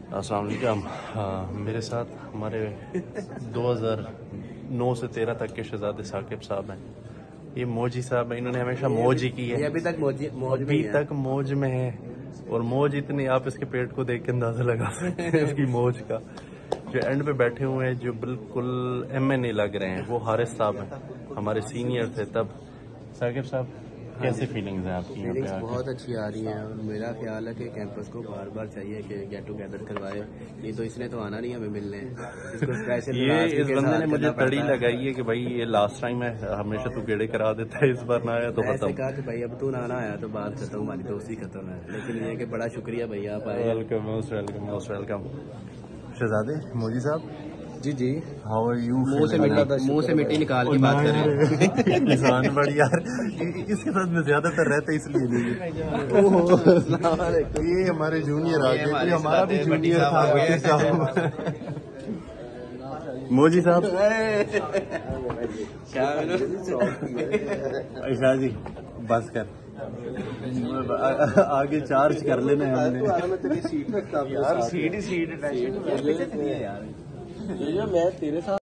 अस्सलाम वालेकुम। मेरे साथ हमारे 2009 से 13 तक के शहजादे साकिब साहब हैं। ये मौजी साहब हैं, इन्होंने हमेशा मौज ही की है। अभी तक मौज में है और मौज इतनी, आप इसके पेट को देख के अंदाजा लगा सकते हैं इसकी मौज का। जो एंड पे बैठे हुए हैं, जो बिल्कुल एमएनए लग रहे हैं, वो हारिस साहब हैं, हमारे सीनियर थे तब। साकिब साहब, कैसे फीलिंग्स हैं आपकी यहाँ पे आके? बहुत अच्छी आ रही हैं और मेरा ख्याल है कि कैंपस को बार बार चाहिए कि गेट टुगेदर करवाए। ये तो इसने तो आना नहीं हमें मिलने, इसको स्पेशल ये इस बंदे ने मुझे तड़ी लगाई है कि भाई ये लास्ट टाइम है, हमेशा तू गेड़े करा देता है, इस बार ना आया तो ऐसे कहा कि भाई अब तू ना आया तो बात खत्म, हमारी दोस्ती खत्म है। लेकिन ये कि बड़ा शुक्रिया भैया आप आए। Welcome, most welcome, most welcome. शहजादे मौजी साहब, जी जी, हाउ आर यू? मुंह से मिट्टी निकाल के बात करें। किसान बड़ी यार, इसके साथ में ज्यादातर रहते इसलिए नहीं। ये हमारे जूनियर आ गए, हमारा भी जूनियर था मौजी साहब। ऐशा जी बस कर, आगे चार्ज कर लेना हमने। यार सीट मैं तेरे साथ